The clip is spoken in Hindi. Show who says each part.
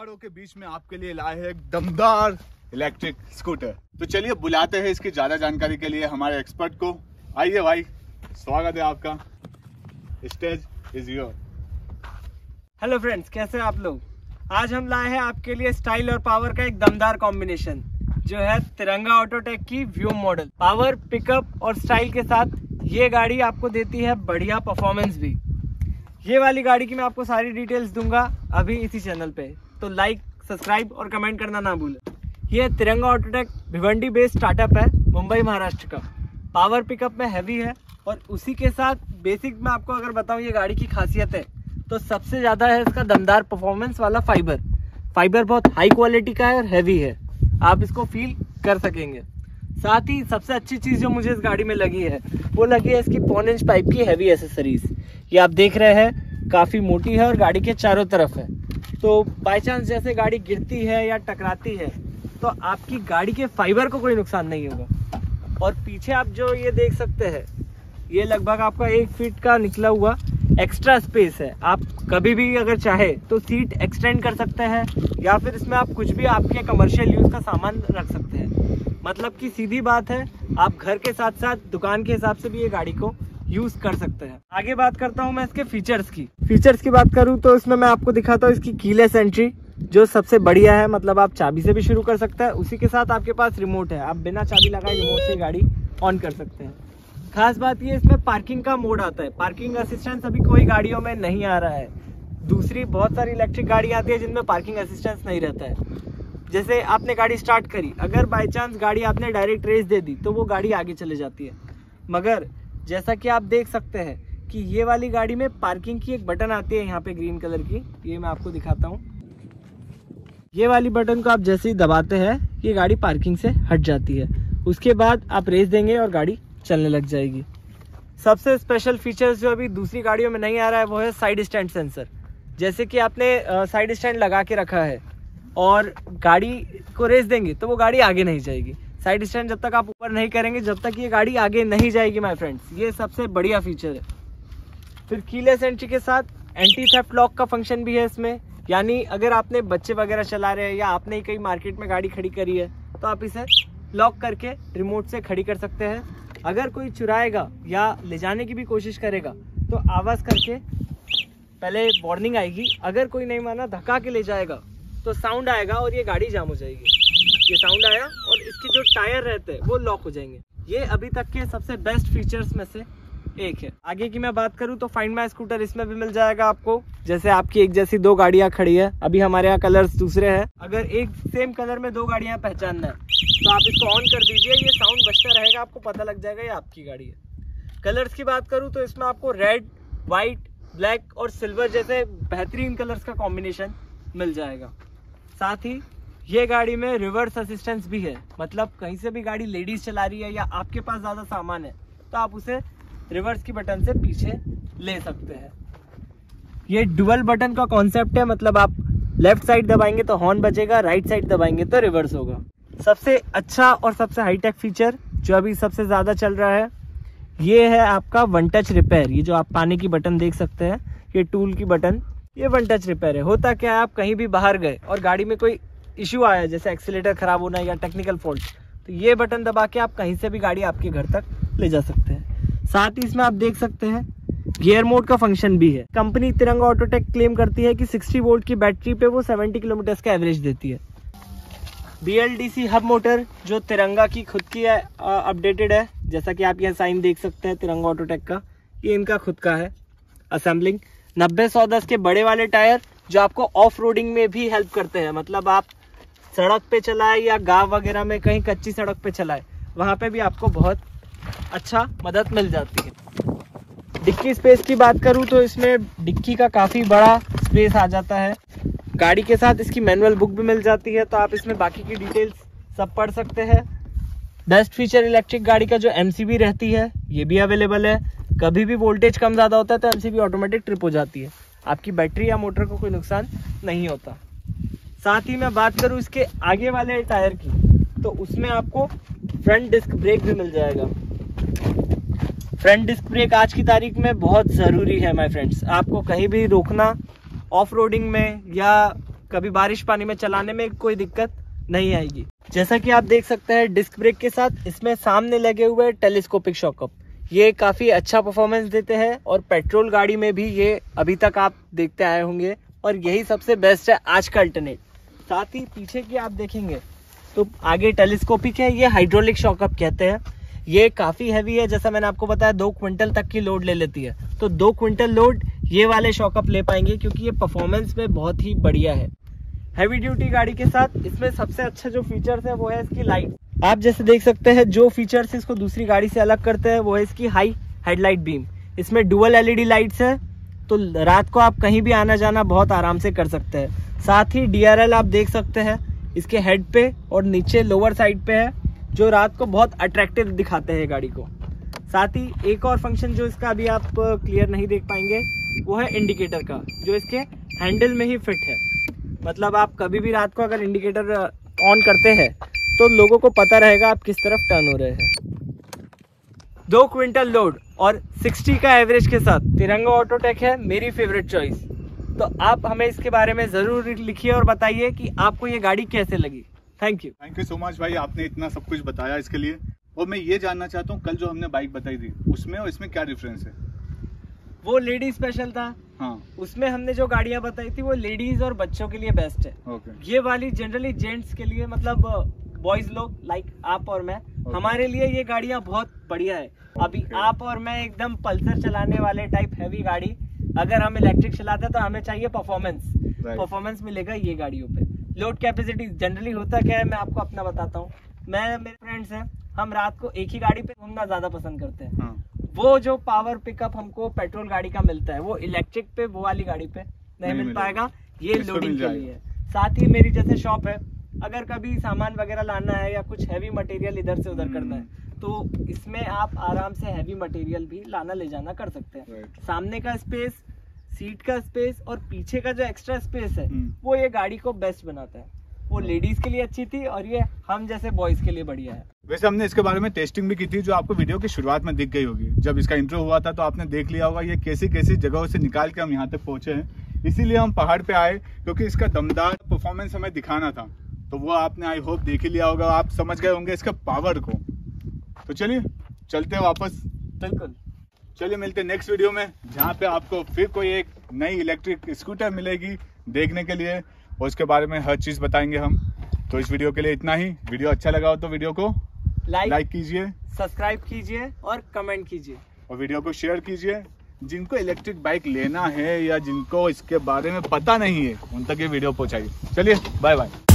Speaker 1: पहाड़ों के बीच में आपके लिए लाए हैं एक दमदार इलेक्ट्रिक स्कूटर। तो चलिए बुलाते हैं इसकी ज्यादा जानकारी के लिए हमारे एक्सपर्ट को। आइए भाई, स्वागत है आपका, stage is your.
Speaker 2: Hello friends, कैसे हैं आप लोग। आज हम लाए हैं आपके लिए स्टाइल और पावर का एक दमदार कॉम्बिनेशन, जो है तिरंगा ऑटोटेक की व्यूम मॉडल। पावर, पिकअप और स्टाइल के साथ ये गाड़ी आपको देती है बढ़िया परफॉर्मेंस भी। ये वाली गाड़ी की मैं आपको सारी डिटेल्स दूंगा अभी इसी चैनल पे, तो लाइक, सब्सक्राइब और कमेंट करना ना भूलें। ये तिरंगा ऑटोटेक भिवंडी बेस्ड स्टार्टअप है, मुंबई महाराष्ट्र का। पावर पिकअप में हैवी है और उसी के साथ बेसिक में आपको अगर बताऊं ये गाड़ी की खासियत है तो सबसे ज़्यादा है इसका दमदार परफॉर्मेंस वाला फाइबर बहुत हाई क्वालिटी का है और हैवी है, आप इसको फील कर सकेंगे। साथ ही सबसे अच्छी चीज़ जो मुझे इस गाड़ी में लगी है वो लगी है इसकी 1.5 इंच पाइप की हैवी एसेसरीज। ये आप देख रहे हैं काफ़ी मोटी है और गाड़ी के चारों तरफ है, तो बाय चांस जैसे गाड़ी गिरती है या टकराती है तो आपकी गाड़ी के फाइबर को कोई नुकसान नहीं होगा। और पीछे आप जो ये देख सकते हैं, ये लगभग आपका 1 फीट का निकला हुआ एक्स्ट्रा स्पेस है। आप कभी भी अगर चाहे तो सीट एक्सटेंड कर सकते हैं या फिर इसमें आप कुछ भी आपके कमर्शियल यूज का सामान रख सकते हैं। मतलब कि सीधी बात है, आप घर के साथ साथ दुकान के हिसाब से भी ये गाड़ी को यूज कर सकते हैं। आगे बात करता हूँ मैं इसके फीचर्स की बात करूँ तो इसमें मैं आपको दिखाता हूँ इसकी कीलेस एंट्री, जो सबसे बढ़िया है। मतलब आप चाबी से भी शुरू कर सकते हैं, उसी के साथ आपके पास रिमोट है, आप बिना चाबी लगाए रिमोट से गाड़ी ऑन कर सकते हैं। खास बात ये इसमें पार्किंग का मोड आता है। पार्किंग असिस्टेंस अभी कोई गाड़ियों में नहीं आ रहा है। दूसरी बहुत सारी इलेक्ट्रिक गाड़ी आती है जिनमें पार्किंग असिस्टेंस नहीं रहता है। जैसे आपने गाड़ी स्टार्ट करी, अगर बाय चांस गाड़ी आपने डायरेक्ट रेस दे दी तो वो गाड़ी आगे चले जाती है। मगर जैसा कि आप देख सकते हैं कि ये वाली गाड़ी में पार्किंग की एक बटन आती है यहाँ पे ग्रीन कलर की, ये मैं आपको दिखाता हूँ। ये वाली बटन को आप जैसे ही दबाते हैं ये गाड़ी पार्किंग से हट जाती है। उसके बाद आप रेस देंगे और गाड़ी चलने लग जाएगी। सबसे स्पेशल फीचर्स जो अभी दूसरी गाड़ियों में नहीं आ रहा है वो है साइड स्टैंड सेंसर। जैसे कि आपने साइड स्टैंड लगा के रखा है और गाड़ी को रेस देंगे तो वो गाड़ी आगे नहीं जाएगी। साइड स्टैंड जब तक आप ऊपर नहीं करेंगे जब तक ये गाड़ी आगे नहीं जाएगी माय फ्रेंड्स। ये सबसे बढ़िया फीचर है। फिर कीलेस एंट्री के साथ एंटी थेफ्ट लॉक का फंक्शन भी है इसमें, यानी अगर आपने बच्चे वगैरह चला रहे हैं या आपने कहीं मार्केट में गाड़ी खड़ी करी है तो आप इसे लॉक करके रिमोट से खड़ी कर सकते हैं। अगर कोई चुराएगा या ले जाने की भी कोशिश करेगा तो आवाज़ करके पहले वार्निंग आएगी, अगर कोई नहीं माना धक्का के ले जाएगा तो साउंड आएगा और ये गाड़ी जाम हो जाएगी। ये साउंड आया और इसके जो टायर रहते हैं वो लॉक हो जाएंगे। ये अभी तक के सबसे बेस्ट फीचर्स में से एक है। आगे की मैं बात करूं तो फाइंड माय स्कूटर इसमें भी मिल जाएगा आपको। जैसे आपकी एक जैसी 2 गाड़ियां खड़ी है, अभी हमारे यहाँ कलर्स दूसरे हैं, अगर एक सेम कलर में 2 गाड़ियां पहचानना है तो आप इसको ऑन कर दीजिए, ये साउंड बजता रहेगा, आपको पता लग जाएगा ये आपकी गाड़ी है। कलर्स की बात करूँ तो इसमें आपको रेड, व्हाइट, ब्लैक और सिल्वर जैसे बेहतरीन कलर्स का कॉम्बिनेशन मिल जाएगा। साथ ही ये गाड़ी में रिवर्स असिस्टेंस भी है, मतलब कहीं से भी गाड़ी लेडीज चला रही है या आपके पास ज़्यादा सामान है तो आप उसे रिवर्स की बटन से पीछे ले सकते हैं। ये डुअल बटन का कॉन्सेप्ट है, मतलब आप लेफ्ट साइड दबाएंगे तो हॉर्न बजेगा, राइट साइड दबाएंगे तो रिवर्स होगा। सबसे अच्छा और सबसे हाईटेक फीचर जो अभी सबसे ज़्यादा चल रहा है ये है आपका 1 टच रिपेयर। ये जो आप पानी की बटन देख सकते हैं, ये टूल की बटन, ये 1 टच रिपेयर है। होता क्या है, आप कहीं भी बाहर गए और गाड़ी में कोई इशू आया जैसे एक्सीलेटर खराब होना या टेक्निकल फॉल्ट, तो ये बटन दबा के आप कहीं से भी गाड़ी आपके घर तक ले जा सकते हैं। साथ ही इसमें आप देख सकते हैं गियर मोड का फंक्शन भी है। कंपनी तिरंगा ऑटोटेक क्लेम करती है कि 60 वोल्ट की बैटरी पे वो 70 किलोमीटर का एवरेज देती है। BLDC हब मोटर जो तिरंगा की खुद की है, अपडेटेड है। जैसा कि आप यह साइन देख सकते हैं तिरंगा ऑटोटेक का, ये इनका खुद का है असेंबलिंग। 90-110 के बड़े वाले टायर जो आपको ऑफ रोडिंग में भी हेल्प करते हैं, मतलब आप सड़क पे चलाए या गांव वगैरह में कहीं कच्ची सड़क पे चलाए वहाँ पे भी आपको बहुत अच्छा मदद मिल जाती है। डिक्की स्पेस की बात करूँ तो इसमें डिक्की का काफ़ी बड़ा स्पेस आ जाता है। गाड़ी के साथ इसकी मैनुअल बुक भी मिल जाती है, तो आप इसमें बाकी की डिटेल्स सब पढ़ सकते हैं। बेस्ट फीचर इलेक्ट्रिक गाड़ी का जो MCB रहती है ये भी अवेलेबल है। कभी भी वोल्टेज कम ज़्यादा होता है तो MCB ऑटोमेटिक ट्रिप हो जाती है, आपकी बैटरी या मोटर को कोई नुकसान नहीं होता। साथ ही मैं बात करूँ इसके आगे वाले टायर की तो उसमें आपको फ्रंट डिस्क ब्रेक भी मिल जाएगा। फ्रंट डिस्क ब्रेक आज की तारीख में बहुत ज़रूरी है माय फ्रेंड्स। आपको कहीं भी रोकना, ऑफ रोडिंग में या कभी बारिश पानी में चलाने में कोई दिक्कत नहीं आएगी। जैसा कि आप देख सकते हैं डिस्क ब्रेक के साथ इसमें सामने लगे हुए टेलीस्कोपिक शॉकअप, ये काफी अच्छा परफॉर्मेंस देते हैं और पेट्रोल गाड़ी में भी ये अभी तक आप देखते आए होंगे और यही सबसे बेस्ट है आज का अल्टरनेट। साथ ही पीछे की आप देखेंगे तो आगे टेलीस्कोपिक है, ये हाइड्रोलिक शॉकअप कहते हैं। ये काफी हैवी है, जैसा मैंने आपको बताया 2 क्विंटल तक की लोड ले लेती है, तो 2 क्विंटल लोड ये वाले शॉकअप ले पाएंगे क्योंकि ये परफॉर्मेंस में बहुत ही बढ़िया है। हैवी ड्यूटी गाड़ी के साथ इसमें सबसे अच्छा जो फीचर्स है वो है इसकी लाइट। आप जैसे देख सकते हैं जो फीचर्स इसको दूसरी गाड़ी से अलग करते हैं वो है इसकी हाई हेडलाइट बीम। इसमें डुअल एलईडी लाइट्स है, तो रात को आप कहीं भी आना जाना बहुत आराम से कर सकते हैं। साथ ही डीआरएल आप देख सकते हैं इसके हेड पे और नीचे लोअर साइड पे है, जो रात को बहुत अट्रैक्टिव दिखाते हैं गाड़ी को। साथ ही एक और फंक्शन जो इसका अभी आप क्लियर नहीं देख पाएंगे वो है इंडिकेटर का, जो इसके हैंडल में ही फिट है। मतलब आप कभी भी रात को अगर इंडिकेटर ऑन करते हैं तो लोगों को पता रहेगा आप किस तरफ टर्न हो रहे हैं। 2 क्विंटल लोड और 60 का एवरेज के साथ तिरंगा ऑटोटेक है मेरी फेवरेट चॉइस। तो आप हमें इसके बारे में जरूर लिखिए और बताइए कि आपको ये गाड़ी कैसे लगी। थैंक यू
Speaker 1: सो मच भाई, आपने इतना सब कुछ बताया इसके लिए। और मैं ये जानना चाहता हूँ कल जो हमने बाइक बताई थी उसमें और इसमें क्या डिफरेंस है?
Speaker 2: वो लेडी स्पेशल था।
Speaker 1: हाँ,
Speaker 2: उसमें हमने जो गाड़ियां बताई थी वो लेडीज और बच्चों के लिए बेस्ट है। ये वाली जनरली जेंट्स के लिए, मतलब बॉयज लोग लाइक आप और मैं, हमारे लिए ये गाड़ियां बहुत बढ़िया है। अभी आप और मैं एकदम पल्सर चलाने वाले टाइप हैवी गाड़ी, अगर हम इलेक्ट्रिक चलाते हैं तो हमें चाहिए परफॉर्मेंस मिलेगा ये गाड़ियों पे। लोड कैपेसिटी जनरली होता क्या है मैं आपको अपना बताता हूँ। मैं, मेरे फ्रेंड्स हैं, हम रात को एक ही गाड़ी पे घूमना ज्यादा पसंद करते हैं।
Speaker 1: हाँ।
Speaker 2: वो जो पावर पिकअप हमको पेट्रोल गाड़ी का मिलता है वो इलेक्ट्रिक पे, वो वाली गाड़ी पे नहीं मिल पाएगा। ये लोडिंग के लिए है। साथ ही मेरी जैसे शॉप है, अगर कभी सामान वगैरह लाना है या कुछ हैवी मटेरियल इधर से उधर करना है तो इसमें आप आराम से हैवी मटेरियल भी लाना ले जाना कर सकते हैं। सामने का स्पेस, सीट का स्पेस और पीछे का जो एक्स्ट्रा स्पेस है वो ये गाड़ी को बेस्ट बनाता है। वो लेडीज के लिए अच्छी थी और ये हम जैसे बॉयज के लिए बढ़िया है।
Speaker 1: वैसे हमने इसके बारे में टेस्टिंग भी की थी, जो आपको वीडियो की शुरुआत में दिख गई होगी। जब इसका इंट्रो हुआ था तो आपने देख लिया होगा ये कैसी कैसी जगहों से निकाल के हम यहाँ तक पहुंचे हैं। इसीलिए हम पहाड़ पे आए क्योंकि इसका दमदार परफॉर्मेंस हमें दिखाना था, तो वो आपने आई होप देख ही लिया होगा। आप समझ गए होंगे इसका पावर को। तो चलिए चलते हैं वापस।
Speaker 2: बिल्कुल,
Speaker 1: चलिए मिलते नेक्स्ट वीडियो में, जहाँ पे आपको फिर कोई एक नई इलेक्ट्रिक स्कूटर मिलेगी देखने के लिए और उसके बारे में हर चीज बताएंगे हम। तो इस वीडियो के लिए इतना ही। वीडियो अच्छा लगा हो तो वीडियो को लाइक कीजिए,
Speaker 2: सब्सक्राइब कीजिए और कमेंट कीजिए
Speaker 1: और वीडियो को शेयर कीजिए। जिनको इलेक्ट्रिक बाइक लेना है या जिनको इसके बारे में पता नहीं है उन तक ये वीडियो पहुंचाइए। चलिए बाय बाय।